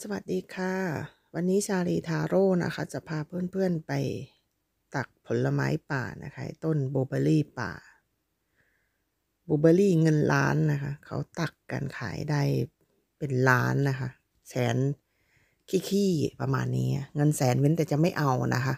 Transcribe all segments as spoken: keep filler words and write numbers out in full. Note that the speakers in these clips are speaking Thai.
สวัสดีค่ะวันนี้ชาลีทาโร่นะคะจะพาเพื่อนๆไปตักผลไม้ป่านะคะต้นบลูเบอร์รี่ป่าบลูเบอร์รี่เงินล้านนะคะเขาตักกันขายได้เป็นล้านนะคะแสนขี้ๆประมาณนี้เงินแสนเว้นแต่จะไม่เอานะคะ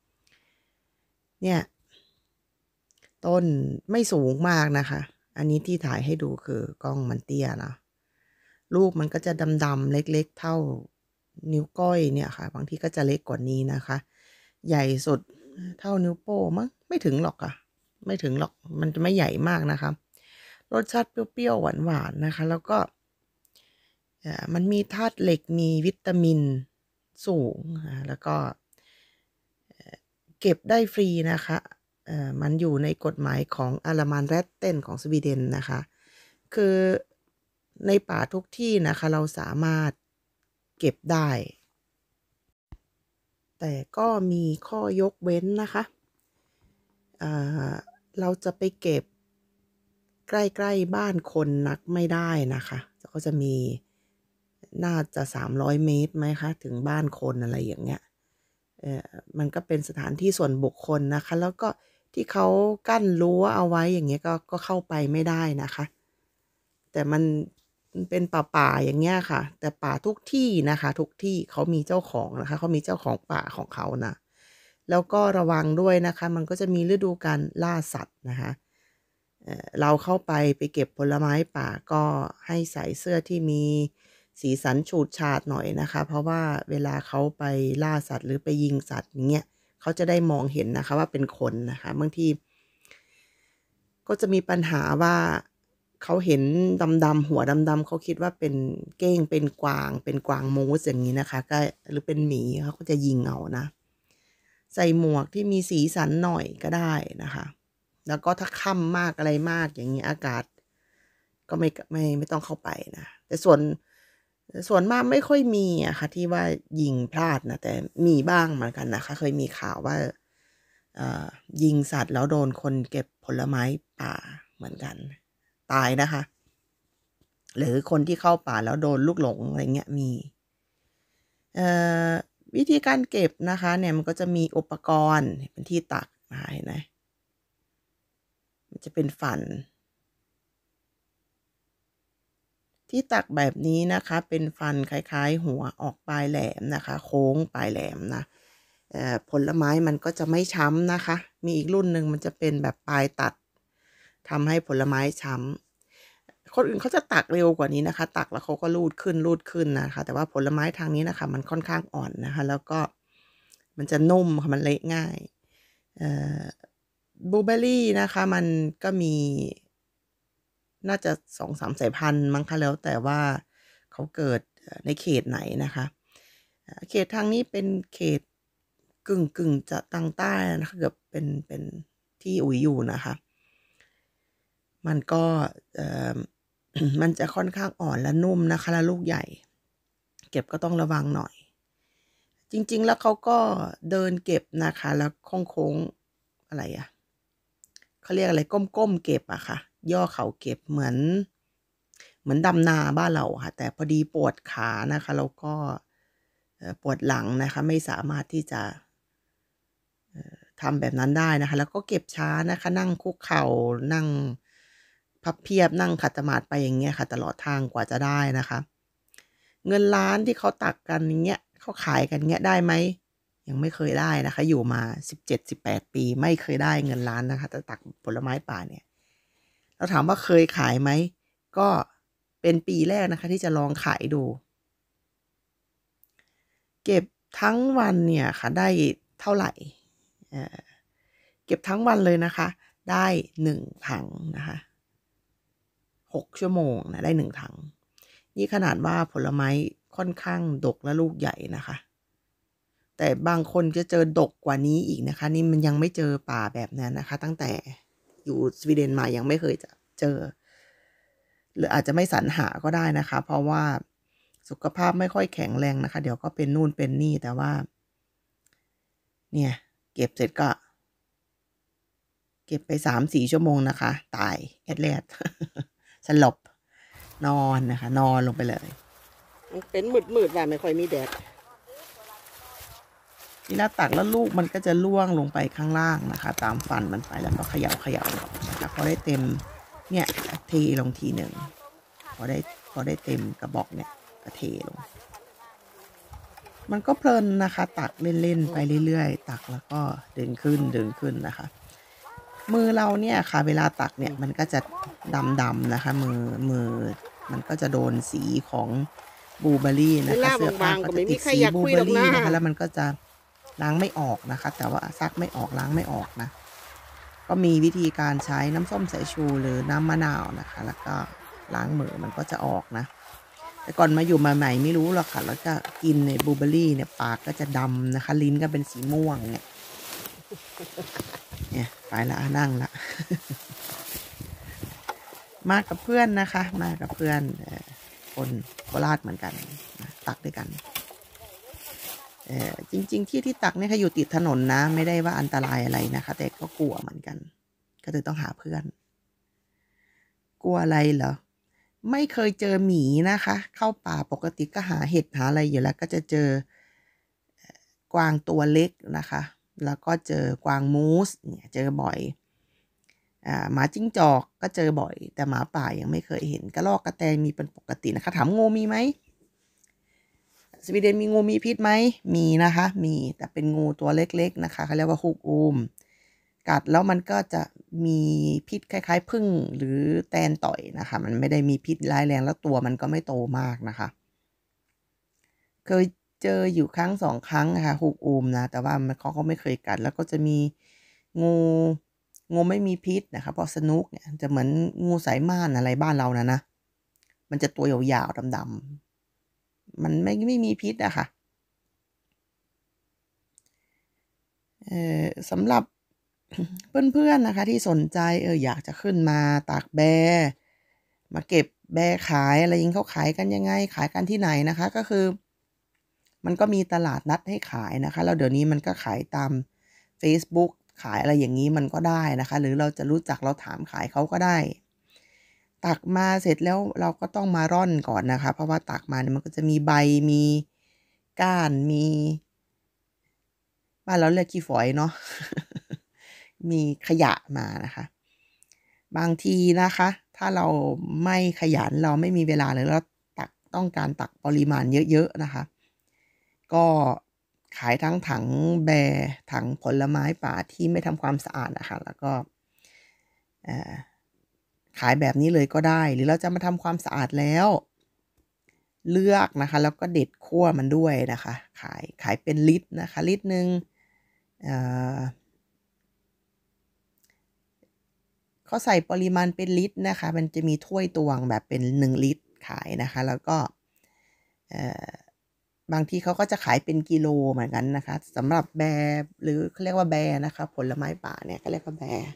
เนี่ยต้นไม่สูงมากนะคะอันนี้ที่ถ่ายให้ดูคือกล้องมันเตี้ยนะลูกมันก็จะดำๆเล็กๆเท่านิ้วก้อยเนี่ยค่ะบางทีก็จะเล็กกว่านี้นะคะใหญ่สุดเท่านิ้วโป้งมั้งไม่ถึงหรอกค่ะไม่ถึงหรอกมันจะไม่ใหญ่มากนะคะรสชาติเปรี้ยวๆหวานๆนะคะแล้วก็มันมีธาตุเหล็กมีวิตามินสูงแล้วก็เก็บได้ฟรีนะคะมันอยู่ในกฎหมายของอารามันแรตเต้นของสวีเดนนะคะคือในป่าทุกที่นะคะเราสามารถเก็บได้แต่ก็มีข้อยกเว้นนะคะเราจะไปเก็บใกล้ๆบ้านคนนักไม่ได้นะคะก็จะมีน่าจะสามร้อยเมตรไหมคะถึงบ้านคนอะไรอย่างเงี้ยเอ่อมันก็เป็นสถานที่ส่วนบุคคลนะคะแล้วก็ที่เขากั้นรั้วเอาไว้อย่างเงี้ยก็ก็เข้าไปไม่ได้นะคะแต่มันเป็นป่าๆอย่างเงี้ยค่ะแต่ป่าทุกที่นะคะทุกที่เขามีเจ้าของนะคะเขามีเจ้าของป่าของเขานะแล้วก็ระวังด้วยนะคะมันก็จะมีฤดูการล่าสัตว์นะคะเอ่อเราเข้าไปไปเก็บผลไม้ป่าก็ให้ใส่เสื้อที่มีสีสันฉูดฉาดหน่อยนะคะเพราะว่าเวลาเขาไปล่าสัตว์หรือไปยิงสัตว์อย่างเงี้ยเขาจะได้มองเห็นนะคะว่าเป็นคนนะคะบางทีก็จะมีปัญหาว่าเขาเห็นดำๆหัวดำๆเขาคิดว่าเป็นเก้งเป็นกวางเป็นกวางมูสอย่างนี้นะคะก็หรือเป็นหมีเขาก็จะยิงเอานะใส่หมวกที่มีสีสันหน่อยก็ได้นะคะแล้วก็ถ้าค่ำมากอะไรมากอย่างนี้อากาศก็ไม่ไม่ไม่ต้องเข้าไปนะแต่ส่วนส่วนมากไม่ค่อยมีอะค่ะที่ว่ายิงพลาดนะแต่มีบ้างเหมือนกันนะคะเคยมีข่าวว่ายิงสัตว์แล้วโดนคนเก็บผลไม้ป่าเหมือนกันตายนะคะหรือคนที่เข้าป่าแล้วโดนลูกหลงอะไรเงี้ยมีวิธีการเก็บนะคะเนี่ยมันก็จะมีอุปกรณ์เป็นที่ตักนะคะเห็นไหมมันจะเป็นฝันที่ตักแบบนี้นะคะเป็นฟันคล้ายๆหัวออกปลายแหลมนะคะโค้งปลายแหลมนะผลไม้มันก็จะไม่ช้ำนะคะมีอีกรุ่นหนึ่งมันจะเป็นแบบปลายตัดทำให้ผลไม้ช้ำคนอื่นเขาจะตักเร็วกว่านี้นะคะตักแล้วเขาก็รูดขึ้นรูดขึ้นนะคะแต่ว่าผลไม้ทางนี้นะคะมันค่อนข้างอ่อนนะคะแล้วก็มันจะนุ่มค่ะมันเละง่ายบลูเบอร์รี่นะคะมันก็มีน่าจะ สองสาม สายพันธุ์มั้งคะแล้วแต่ว่าเขาเกิดในเขตไหนนะคะเขตทางนี้เป็นเขตกึ่งๆจะทางใต้นะคะเกือบเป็นเป็นที่อุ๋ยอยู่นะคะมันก็มันจะค่อนข้างอ่อนและนุ่มนะคะและลูกใหญ่เก็บก็ต้องระวังหน่อยจริงๆแล้วเขาก็เดินเก็บนะคะแล้วโค้งๆอะไรอะเขาเรียกอะไรก้มๆเก็บอะค่ะย่อเข่าเก็บเหมือนเหมือนดำนาบ้านเราค่ะแต่พอดีปวดขานะคะแล้วก็ปวดหลังนะคะไม่สามารถที่จะทำแบบนั้นได้นะคะแล้วก็เก็บช้านะคะนั่งคุกเข่านั่งพับเพียบนั่งขัดสมาธิไปอย่างเงี้ยค่ะตลอดทางกว่าจะได้นะคะเงินล้านที่เขาตักกันอย่างเงี้ยเขาขายกันเงี้ยได้ไหมยังไม่เคยได้นะคะอยู่มาสิบเจ็ด สิบแปดปีไม่เคยได้เงินล้านนะคะแต่ตักผลไม้ป่าเนี่ยเราถามว่าเคยขายไหมก็เป็นปีแรกนะคะที่จะลองขายดูเก็บทั้งวันเนี่ยค่ะได้เท่าไหร่เก็บทั้งวันเลยนะคะได้หนึ่งถังนะคะหกชั่วโมงนะได้หนึ่งถังนี่ขนาดว่าผลไม้ค่อนข้างดกและลูกใหญ่นะคะแต่บางคนจะเจอดกกว่านี้อีกนะคะนี่มันยังไม่เจอป่าแบบนั้นนะคะตั้งแต่อยู่สวีเดนมายังไม่เคยจะเจอหรืออาจจะไม่สรรหาก็ได้นะคะเพราะว่าสุขภาพไม่ค่อยแข็งแรงนะคะเดี๋ยวก็เป็นนู่นเป็นนี่แต่ว่าเนี่ยเก็บเสร็จก็เก็บไป สามถึงสี่ ชั่วโมงนะคะตายแอดแลดสลบนอนนะคะนอนลงไปเลยมันเป็นมืดมืดว่าไม่ค่อยมีแดดเวลาตักแล้วลูกมันก็จะล่วงลงไปข้างล่างนะคะ ตามฟันมันไปแล้วก็เขย่าเขย่านะคะพอได้เต็มเนี่ยเทลงทีหนึ่งพอได้พอได้เต็มกระบอกเนี่ยก็เทลงมันก็เพลินนะคะตักเล่นๆไปเรื่อยๆตักแล้วก็ดึงขึ้นดึงขึ้นนะคะมือเราเนี่ยค่ะเวลาตักเนี่ยมันก็จะดำๆนะคะมือมือมันก็จะโดนสีของบลูเบอร์รี่นะคะเสื้อผ้าก็จะติดสีบลูเบอร์รี่นะคะแล้วมันก็จะล้างไม่ออกนะคะแต่ว่าซักไม่ออกล้างไม่ออกนะก็มีวิธีการใช้น้ำส้มสายชูหรือน้ำมะนาวนะคะแล้วก็ล้างมือมันก็จะออกนะแต่ก่อนมาอยู่มาใหม่ไม่รู้หรอกค่ะแล้วก็กินในบลูเบอร์รี่เนี่ยปากก็จะดำนะคะลิ้นก็เป็นสีม่วงเนี่ยเนี่ยไปละนั่งละมากับเพื่อนนะคะมากับเพื่อนคนโคราชเหมือนกันนะตักด้วยกันเออจริงๆที่ที่ตักเนี่ยค่ะอยู่ติดถนนนะไม่ได้ว่าอันตรายอะไรนะคะแต่ก็กลัวเหมือนกันก็เลยต้องหาเพื่อนกลัวอะไรเหรอไม่เคยเจอหมีนะคะเข้าป่าปกติก็หาเห็ดหาอะไรอยู่แล้วก็จะเจอกวางตัวเล็กนะคะแล้วก็เจอกวางมูสเนี่ยเจอบ่อยอ่าหมาจิ้งจอกก็เจอบ่อยแต่หมาป่ายังไม่เคยเห็นกระรอกกระแตมีเป็นปกตินะคะถามงูมีไหมสวีเดนมีงูมีพิษไหมมีนะคะมีแต่เป็นงูตัวเล็กๆนะคะเขาเรียกว่าฮุกอูมกัดแล้วมันก็จะมีพิษคล้ายๆผึ้งหรือแตนต่อยนะคะมันไม่ได้มีพิษร้ายแรงแล้วตัวมันก็ไม่โตมากนะคะเคยเจออยู่ครั้งสองครั้งนะคะฮุกอูมนะแต่ว่ามันเขาก็ไม่เคยกัดแล้วก็จะมีงูงูไม่มีพิษนะคะเพราะสนุกเนี่ยจะเหมือนงูสายม่านอะไรบ้านเรานะนะมันจะตัวยาวๆดำๆมันไม่ไม่มีพิษอะค่ะเอ่อสำหรับเพื่อนๆนะคะที่สนใจเอออยากจะขึ้นมาตากแบมาเก็บแบขายอะไรยิงเขาขายกันยังไงขายกันที่ไหนนะคะก็คือมันก็มีตลาดนัดให้ขายนะคะแล้วเดี๋ยวนี้มันก็ขายตาม Facebook ขายอะไรอย่างนี้มันก็ได้นะคะหรือเราจะรู้จักเราถามขายเขาก็ได้ตักมาเสร็จแล้วเราก็ต้องมาร่อนก่อนนะคะเพราะว่าตักมาเนี่ยมันก็จะมีใบมีก้านมีบ้านเราเรียกขี้ฝอยเนาะ มีขยะมานะคะบางทีนะคะถ้าเราไม่ขยันเราไม่มีเวลาเลยเราตักต้องการตักปริมาณเยอะๆนะคะก็ขายทั้งถังแบร์ถังผลไม้ป่าที่ไม่ทำความสะอาดนะคะแล้วก็ขายแบบนี้เลยก็ได้หรือเราจะมาทำความสะอาดแล้วเลือกนะคะแล้วก็เด็ดขั้วมันด้วยนะคะขายขายเป็นลิตรนะคะลิตรหนึ่งเขาใส่ปริมาณเป็นลิตรนะคะมันจะมีถ้วยตวงแบบเป็นหนึ่งลิตรขายนะคะแล้วก็บางทีเขาก็จะขายเป็นกิโลเหมือนกันนะคะสำหรับแบร์หรือเขาเรียกว่าแบร์นะคะผลไม้ป่าเนี่ยเขาเรียกว่าแบร์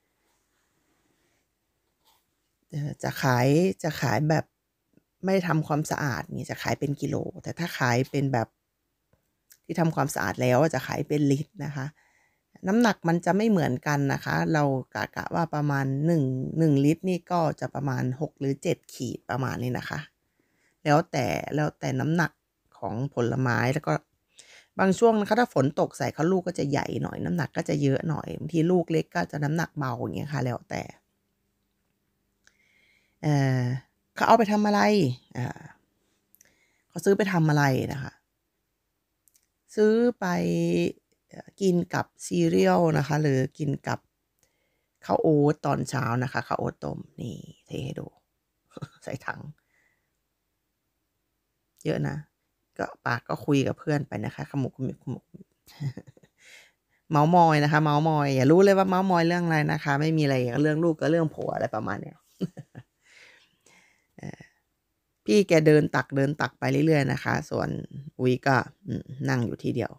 จะขายจะขายแบบไม่ทำความสะอาดนี่จะขายเป็นกิโลแต่ถ้าขายเป็นแบบที่ทำความสะอาดแล้วจะขายเป็นลิตรนะคะน้ำหนักมันจะไม่เหมือนกันนะคะเรากะกะว่าประมาณหนึ่ง หนึ่งลิตรนี่ก็จะประมาณหกหรือเจ็ดขีดประมาณนี้นะคะแล้วแต่แล้วแต่น้ำหนักของผลไม้แล้วก็บางช่วงนะคะถ้าฝนตกใส่เขาลูกก็จะใหญ่หน่อยน้ำหนักก็จะเยอะหน่อยบางทีลูกเล็กก็จะน้ำหนักเบาอย่างเงี้ยค่ะแล้วแต่เออเขาเอาไปทำอะไรอ่าเขาซื้อไปทำอะไรนะคะซื้อไปกินกับซีเรียลนะคะหรือกินกับข้าวโอ๊ตตอนเช้านะคะข้าวโอ๊ตต้มนี่เทให้ดูใส่ถังเยอะนะก็ปากก็คุยกับเพื่อนไปนะคะขมุกขมิบขมุกเมาส์มอยนะคะเมาส์มอยอย่ารู้เลยว่าเมาส์มอยเรื่องอะไรนะคะไม่มีอะไรเรื่องลูกก็เรื่องผัวอะไรประมาณเนี้ยพี่แกเดินตักเดินตักไปเรื่อยๆนะคะส่วนอุ้ยก็นั่งอยู่ที่เดียว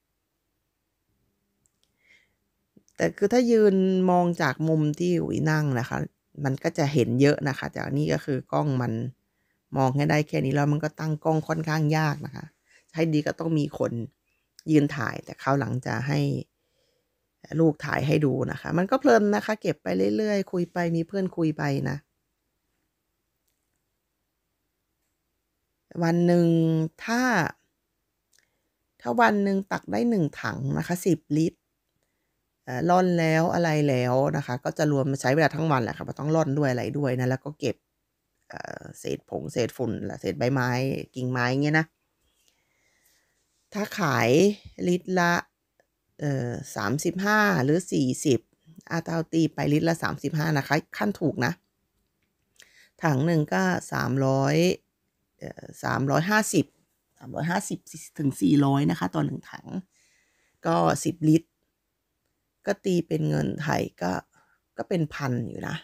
แต่คือถ้ายืนมองจากมุมที่อุ้ยนั่งนะคะมันก็จะเห็นเยอะนะคะจากนี้ก็คือกล้องมันมองให้ได้แค่นี้แล้วมันก็ตั้งกล้องค่อนข้างยากนะคะให้ดีก็ต้องมีคนยืนถ่ายแต่คราวหลังจะให้ลูกถ่ายให้ดูนะคะมันก็เพลินนะคะเก็บไปเรื่อยๆคุยไปมีเพื่อนคุยไปนะวันหนึ่งถ้า ถ้าวันหนึ่งตักได้หนึ่งถังนะคะสิบลิตรเอ่อร่อนแล้วอะไรแล้วนะคะก็จะรวมใช้เวลาทั้งวันแหละค่ะเพราะต้องร่อนด้วยอะไรด้วยนะแล้วก็เก็บเอ่อเศษผงเศษฝุ่นเศษใบไม้กิ่งไม้เงี้ยนะถ้าขายลิตรละเอ่อสามสิบห้าหรือสี่สิบอาเอาตีไปลิตรละสามสิบห้านะคะขั้นถูกนะถังหนึ่งก็สามร้อยเอ่อสามร้อยห้าสิบสามร้อยห้าสิบถึงสี่ร้อยนะคะต่อหนึ่งถังก็สิบลิตรก็ตีเป็นเงินไทยก็ก็เป็นพันอยู่นะ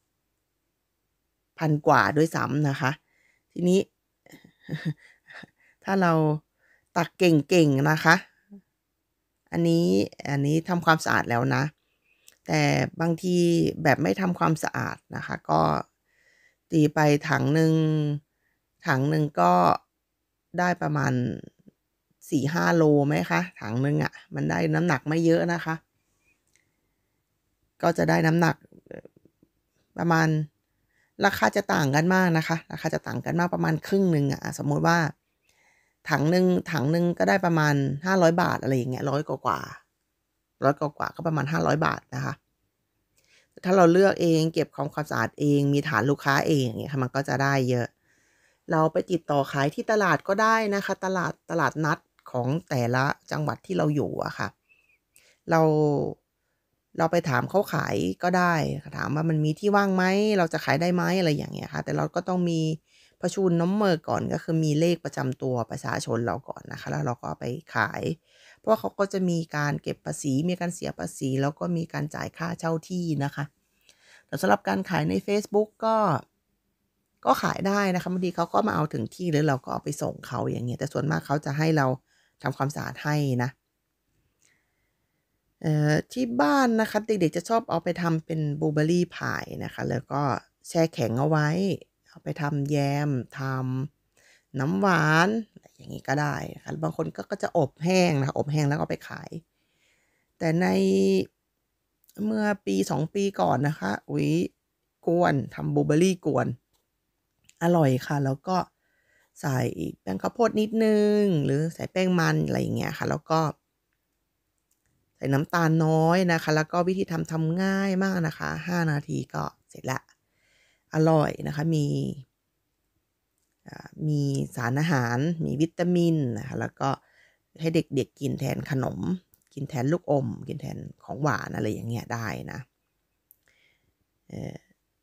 พันกว่าด้วยซ้ำนะคะทีนี้ ถ้าเราตักเก่งๆนะคะ อันนี้อันนี้ทำความสะอาดแล้วนะ แต่บางทีแบบไม่ทำความสะอาดนะคะก็ตีไปถังหนึ่งถังหนึ่งก็ได้ประมาณสี่ห้าโลไหมคะถังหนึ่งอะ่ะมันได้น้ำหนักไม่เยอะนะคะก็จะได้น้ำหนักประมาณราคาจะต่างกันมากนะคะราคาจะต่างกันมากประมาณครึ่งหนึ่งอะสมมุติว่าถังหนึ่งถังหนึ่งก็ได้ประมาณห้าร้อยบาทอะไรอย่างเงี้ยร้อยกว่ากว่าร้อยกว่ากว่าก็ประมาณห้าร้อยบาทนะคะถ้าเราเลือกเองเก็บความความสะอาดเองมีฐานลูกค้าเองอย่างเงี้ยค่ะมันก็จะได้เยอะเราไปติดต่อขายที่ตลาดก็ได้นะคะตลาดตลาดนัดของแต่ละจังหวัดที่เราอยู่อะค่ะเราเราไปถามเขาขายก็ได้ถามว่ามันมีที่ว่างไหมเราจะขายได้ไหมอะไรอย่างเงี้ยค่ะแต่เราก็ต้องมีประชูนน้ำเมอก่อนก็คือมีเลขประจำตัวประชาชนเราก่อนนะคะแล้วเราก็ไปขายเพราะเขาก็จะมีการเก็บภาษีมีการเสียภาษีแล้วก็มีการจ่ายค่าเช่าที่นะคะแต่สำหรับการขายใน Facebook ก็ก็ขายได้นะคะบางทีเขาก็มาเอาถึงที่หรือเราก็เอาไปส่งเขาอย่างเงี้ยแต่ส่วนมากเขาจะให้เราทำความสะอาดให้นะเอ่อที่บ้านนะคะเด็กๆจะชอบเอาไปทำเป็นบลูเบอร์รี่พายนะคะแล้วก็แช่แข็งเอาไว้เอาไปทำแยมทำน้ำหวานอะไรอย่างงี้ก็ได้นะคะบางคนก็ก็จะอบแห้งนะคะอบแห้งแล้วก็ไปขายแต่ในเมื่อปีสองปีก่อนนะคะอุ๊ยกวนทำบลูเบอร์รี่กวนอร่อยค่ะแล้วก็ใส่แป้งข้าวโพดนิดหนึ่งหรือใส่แป้งมันอะไรอย่างเงี้ยค่ะแล้วก็ใส่น้ำตาลน้อยนะคะแล้วก็วิธีทำทำง่ายมากนะคะห้านาทีก็เสร็จแล้วอร่อยนะคะมีอ่ามีสารอาหารมีวิตามินนะคะแล้วก็ให้เด็กๆกินแทนขนมกินแทนลูกอมกินแทนของหวานอะไรอย่างเงี้ยได้นะเอ่อ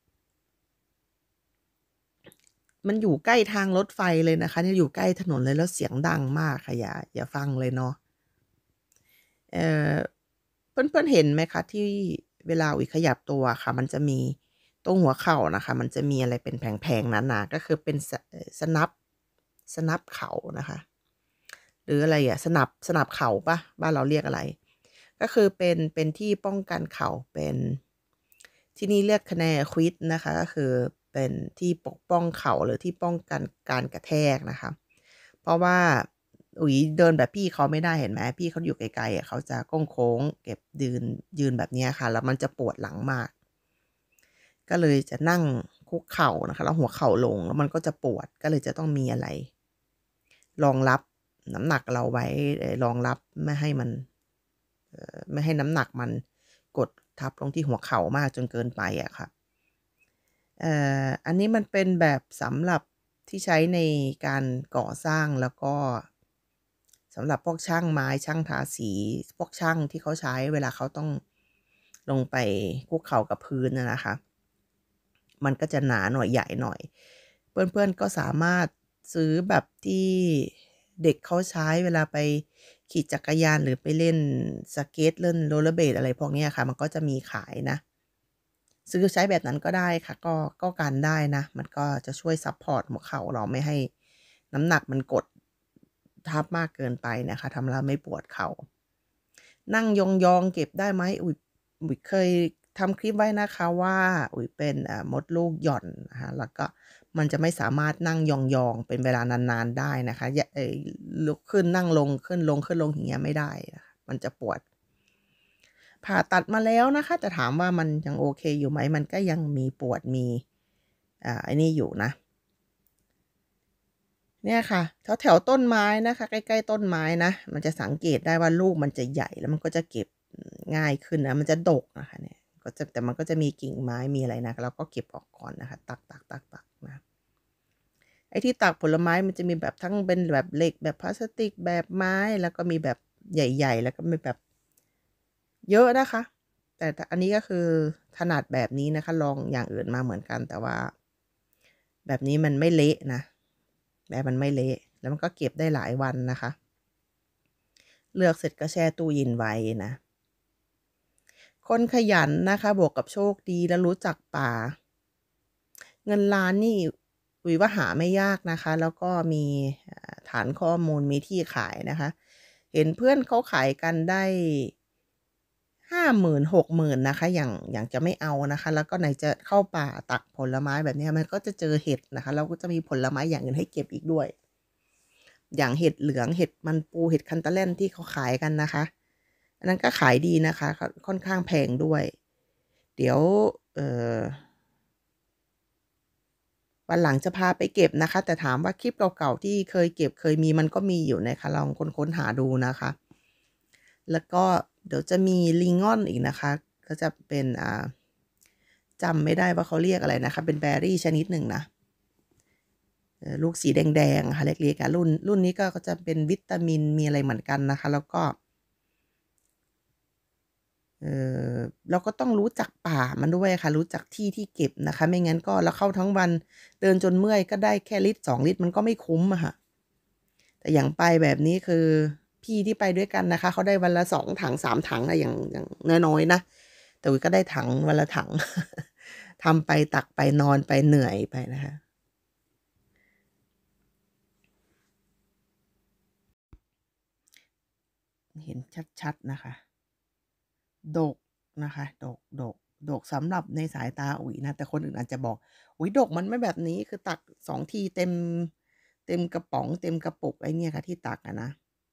มันอยู่ใกล้ทางรถไฟเลยนะคะเนี่ยอยู่ใกล้ถนนเลยแล้วเสียงดังมากค่ะอย่าอย่าฟังเลยเนาะเอ่อเพื่อนๆเห็นไหมคะที่เวลาอุ๋ยขยับตัวค่ะมันจะมีตรงหัวเข่านะคะมันจะมีอะไรเป็นแผงๆหนาๆก็คือเป็นสเอ่อสนับสนับเข่านะคะหรืออะไรอะสนับสนับเข่าเปล่าบ้านเราเรียกอะไรก็คือเป็นเป็นที่ป้องกันเข่าเป็นที่นี่เรียกคะแนนควิดนะคะก็คือเป็นที่ปกป้องเข่าหรือที่ป้องกันการกระแทกนะคะเพราะว่าอุ๋ยเดินแบบพี่เขาไม่ได้เห็นไหมพี่เขาอยู่ไกลๆอะเขาจะโค้งๆเก็บยืนยืนแบบเนี้ยค่ะแล้วมันจะปวดหลังมากก็เลยจะนั่งคุกเข่านะคะแล้วหัวเข่าลงแล้วมันก็จะปวดก็เลยจะต้องมีอะไรรองรับน้ำหนักเราไว้เอ่อรองรับไม่ให้มันเอ่อไม่ให้น้ำหนักมันกดทับลงที่หัวเข่ามากจนเกินไปอะค่ะเอ่ออันนี้มันเป็นแบบสำหรับที่ใช้ในการก่อสร้างแล้วก็สำหรับพวกช่างไม้ช่างทาสีพวกช่างที่เขาใช้เวลาเขาต้องลงไปคุกเข่ากับพื้นอะนะคะมันก็จะหนาหน่อยใหญ่หน่อยเพื่อนๆก็สามารถซื้อแบบที่เด็กเขาใช้เวลาไปขี่จักรยานหรือไปเล่นสเกตเล่นโรลเลอร์เบลดอะไรพวกเนี้ยค่ะมันก็จะมีขายนะซื้อใช้แบบนั้นก็ได้ค่ะก็ก็กันได้นะมันก็จะช่วยซัปพอร์ตหัวเข่าเราไม่ให้น้ำหนักมันกดทับมากเกินไปนะคะทำแล้วไม่ปวดเข่านั่งยองๆเก็บได้ไหมอุ๊ยอุ๊ยเคยทำคลิปไว้นะคะว่าอุ๊ยเป็นอ่ามดลูกหย่อนนะคะแล้วก็มันจะไม่สามารถนั่งยองๆเป็นเวลานานๆได้นะคะยเอ่อลุกขึ้นนั่งลงขึ้นลงขึ้นลงอย่างเงี้ยไม่ได้นะคะมันจะปวดผ่าตัดมาแล้วนะคะแต่ถามว่ามันยังโอเคอยู่ไหมมันก็ยังมีปวดมีอ่าไอ้นี่อยู่นะเนี่ยค่ะแถวแถวต้นไม้นะคะใกล้ๆต้นไม้นะมันจะสังเกตได้ว่าลูกมันจะใหญ่แล้วมันก็จะเก็บง่ายขึ้นนะมันจะดกนะคะเนี่ยก็จะแต่มันก็จะมีกิ่งไม้มีอะไรนะเราก็เก็บออกก่อนนะคะตักตักตักตักนะไอ้ที่ตักผลไม้มันจะมีแบบทั้งเป็นแบบเหล็กแบบพลาสติกแบบไม้แล้วก็มีแบบใหญ่ๆแล้วก็มีแบบเยอะนะคะแต่อันนี้ก็คือถนัดแบบนี้นะคะลองอย่างอื่นมาเหมือนกันแต่ว่าแบบนี้มันไม่เละนะแบบมันไม่เละแล้วมันก็เก็บได้หลายวันนะคะเลือกเสร็จก็แช่ตู้เย็นไว้นะคนขยันนะคะบวกกับโชคดีและรู้จักป่าเงินล้านนี่อุ๋ยว่าหาไม่ยากนะคะแล้วก็มีฐานข้อมูลมีที่ขายนะคะเห็นเพื่อนเขาขายกันได้ห้าหมื่นหกหมื่นนะคะอย่างอย่างจะไม่เอานะคะแล้วก็ไหนจะเข้าป่าตักผลไม้แบบนี้มันก็จะเจอเห็ดนะคะแล้วก็จะมีผลไม้อย่างอื่นให้เก็บอีกด้วยอย่างเห็ดเหลืองเห็ดมันปูเห็ดคันตะแล่นที่เขาขายกันนะคะอันนั้นก็ขายดีนะคะค่อนข้างแพงด้วยเดี๋ยวเอ่อวันหลังจะพาไปเก็บนะคะแต่ถามว่าคลิปเก่าๆที่เคยเก็บเคยมีมันก็มีอยู่นะคะลองค้นๆหาดูนะคะแล้วก็เดี๋ยวจะมีลิงออนอีกนะคะก็จะเป็นอ่าจำไม่ได้ว่าเขาเรียกอะไรนะคะเป็นแบร์รี่ชนิดหนึ่งนะลูกสีแดงๆค่ะเล็กๆรุ่นรุ่นนี้ก็จะเป็นวิตามินมีอะไรเหมือนกันนะคะแล้วก็เออเราก็ต้องรู้จักป่ามันด้วยค่ะรู้จักที่ที่เก็บนะคะไม่งั้นก็เราเข้าทั้งวันเดินจนเมื่อยก็ได้แค่ลิตรสองลิตรมันก็ไม่คุ้มอะค่ะแต่อย่างไปแบบนี้คือพี่ที่ไปด้วยกันนะคะเขาได้วันละสองถังสามถังอะอย่างอย่างน้อยๆนะแต่วิก็ได้ถังวันละถังทำไปตักไปนอนไปเหนื่อยไปนะคะเห็นชัดๆนะคะ ดกนะคะดกดกดกสำหรับในสายตาอุ๋ยนะแต่คนอื่นอาจจะบอกอุ๋ยดกมันไม่แบบนี้คือตักสองทีเต็มเต็มกระป๋องเต็มกระปุกไอ้เนี่ยค่ะที่ตักอะนะ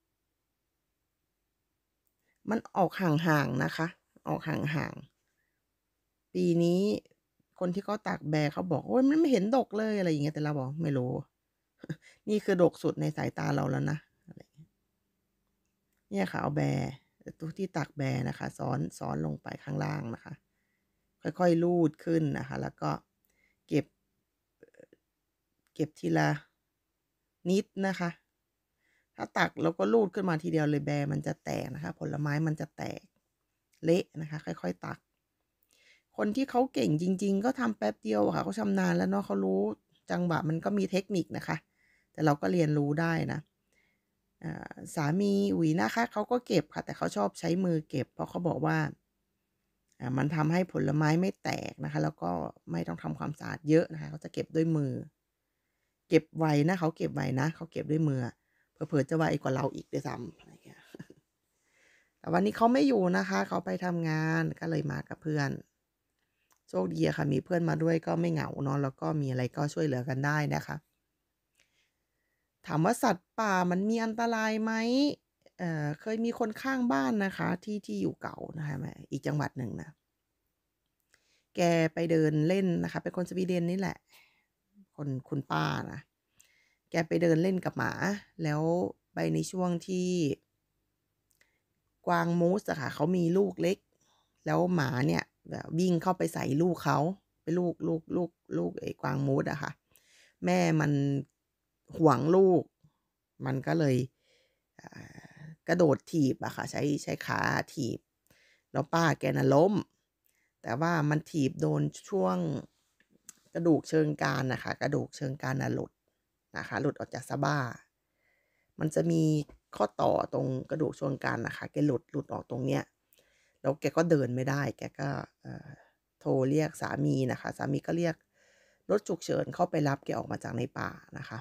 มันออกห่างๆนะคะออกห่างๆปีนี้คนที่เขาตักแบร์เขาบอกโอ๊ยมันไม่เห็นดกเลยอะไรอย่างเงี้ยแต่เราบอกไม่รู้นี่คือดกสุดในสายตาเราแล้วนะอะไรเนี่ยค่ะเอาแบร์ตัวที่ตักแบร์นะคะซ้อนซ้อนลงไปข้างล่างนะคะ ค่อยๆลูดขึ้นนะคะแล้วก็เก็บเก็บทีละนิดนะคะถ้าตักแล้วก็ลูดขึ้นมาทีเดียวเลยแบร์มันจะแตกนะคะผลไม้มันจะแตกเละนะคะค่อยๆตักคนที่เขาเก่งจริงๆก็ทำแป๊บเดียวค่ะเขาชำนาญแล้วเนาะเขารู้จังหวะมันก็มีเทคนิคนะคะแต่เราก็เรียนรู้ได้นะสามีอุ๋ยนะคะเขาก็เก็บค่ะแต่เขาชอบใช้มือเก็บเพราะเขาบอกว่ามันทำให้ผลไม้ไม่แตกนะคะแล้วก็ไม่ต้องทำความสะอาดเยอะนะคะเขาจะเก็บด้วยมือเก็บไวนะเขาเก็บไวนะเขาเก็บด้วยมือเผลอๆจะไวกว่าเราอีกด้วยซ้ำอะไรเงี้ยแต่วันนี้เขาไม่อยู่นะคะเขาไปทำงานก็เลยมากับเพื่อนโชคดีอะค่ะมีเพื่อนมาด้วยก็ไม่เหงาเนาะแล้วก็มีอะไรก็ช่วยเหลือกันได้นะคะถามว่าสัตว์ป่ามันมีอันตรายไหมเอ่อเคยมีคนข้างบ้านนะคะที่ที่อยู่เก่านะคะอีกจังหวัดหนึ่งนะแกไปเดินเล่นนะคะเป็นคนสวีเดนนี่แหละคนคุณป้านะแกไปเดินเล่นกับหมาแล้วไปในช่วงที่กวางมูสอะค่ะเขามีลูกเล็กแล้วหมาเนี่ยแบบวิ่งเข้าไปใส่ลูกเขาเป็นลูกลูกลูกลูกไอ้กวางมูสอะค่ะแม่มันหวงลูกมันก็เลยกระโดดถีบอะค่ะใช้ใช้ขาถีบแล้วป้าแกน่ะล้มแต่ว่ามันถีบโดนช่วงกระดูกเชิงกรานนะคะกระดูกเชิงกรานน่ะหลุดนะคะหลุดออกจากสะบ้ามันจะมีข้อต่อตรงกระดูกเชิงกรานนะคะแกหลุดหลุดออกตรงเนี้ยแล้วแกก็เดินไม่ได้แกก็โทรเรียกสามีนะคะสามีก็เรียกรถฉุกเฉินเข้าไปรับแกออกมาจากในป่านะคะ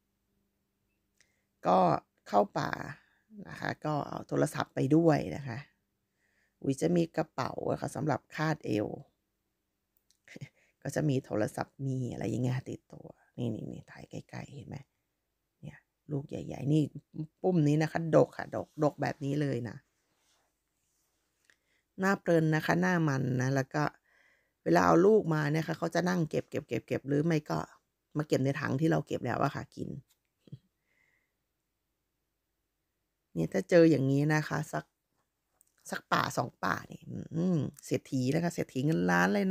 ก็เข้าป่านะคะก็เอาโทรศัพท์ไปด้วยนะคะอุ๋ยจะมีกระเป๋าอะค่ะสำหรับคาดเอวก็จะมีโทรศัพท์มีอะไรอย่างเงี้ยติดตัวนี่นี่นี่ถ่ายใกล้ๆเห็นไหมเนี่ยลูกใหญ่ๆนี่ปุ้มนี้นะคะดกค่ะดกดกแบบนี้เลยนะหน้าเพลินนะคะหน้ามันนะแล้วก็เวลาเอาลูกมาเนี่ยค่ะเขาจะนั่งเก็บเก็บเก็บเก็บหรือไม่ก็มาเก็บในถังที่เราเก็บแล้วอะค่ะกินเนี่ยถ้าเจออย่างงี้นะคะ สัก สักป่าสองป่านี่ อื้อฮือ เศรษฐีแล้วค่ะ เศรษฐีเงินล้านเลยนะ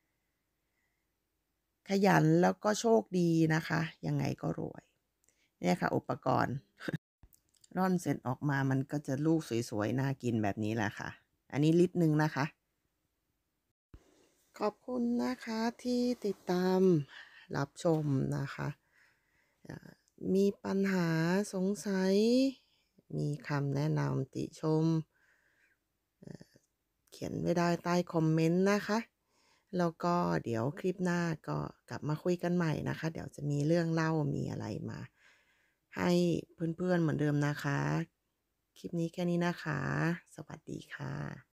ขยันแล้วก็โชคดีนะคะ ยังไงก็รวย เนี่ยค่ะอุปกรณ์ ร่อนเสร็จออกมามันก็จะลูกสวย ๆ น่ากินแบบนี้แหละค่ะ อันนี้ลิตรหนึ่งนะคะ ขอบคุณนะคะที่ติดตามรับชมนะคะ อ่า มีปัญหาสงสัย มีคำแนะนำติชม เอ่อ เขียนไว้ได้ใต้คอมเมนต์นะคะ แล้วก็เดี๋ยวคลิปหน้าก็กลับมาคุยกันใหม่นะคะ เดี๋ยวจะมีเรื่องเล่า มีอะไรมาให้เพื่อน ๆ เหมือนเดิมนะคะ คลิปนี้แค่นี้นะคะ สวัสดีค่ะ